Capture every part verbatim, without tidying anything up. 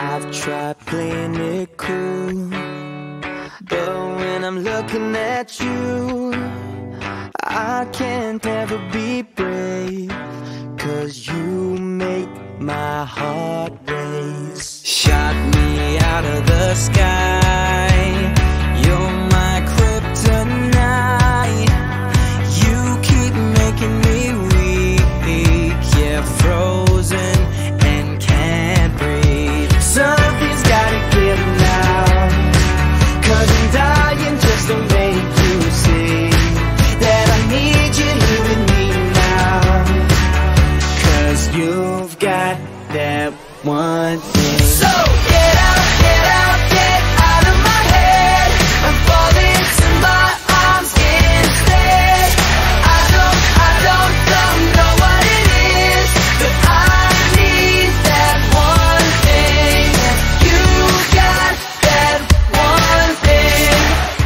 I've tried playing it cool, but when I'm looking at you, I can't ever be brave, 'cause you make my heart race. Shot me out of the sky, you're my kryptonite. You keep making me weak, yeah, frozen and can't breathe. Something's gotta give now, 'cause I'm dying just to make you see that I need you here with me now. 'Cause you've got that one thing. So get out, get out, get out of my head. I'm falling to my arms instead. I don't, I don't, don't know what it is, but I need that one thing. You got that one thing.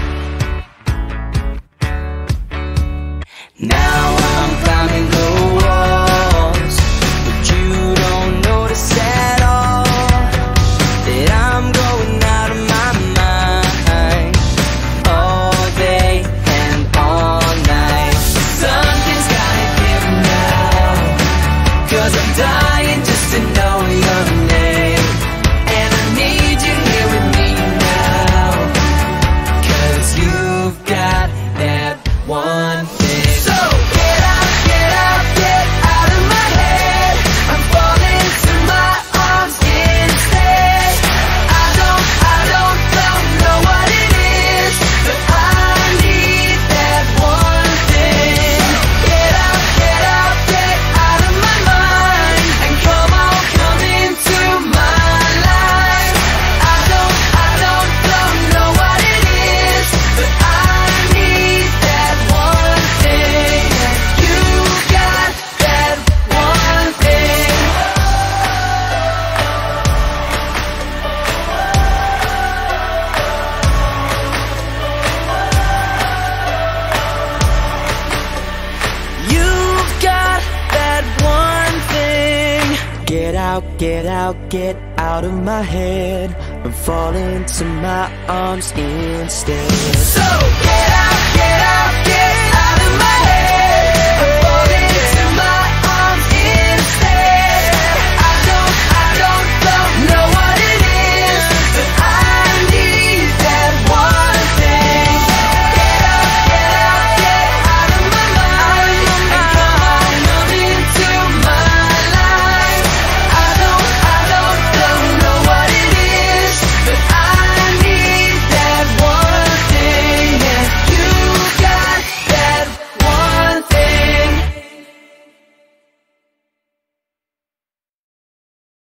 Now I'm climbing the walls, but you don't notice at all that I'm going out of my mind all day and all night. Something's gotta give now, 'cause I'm dying just to know your name. And I need you here with me now, 'cause you've got that one thing. So get out, get out, get out of my head. I'm falling to my arms instead. I don't, I don't, don't know what it is, but I need that one thing. Get out, get out, get out of my mind, and come on, come into my life. I don't, I don't, don't know what it is, but I need that one thing. You got that one thing. You've got that one thing. Get out, get out, get out of my head. I'm falling to my arms instead. So get out, get out.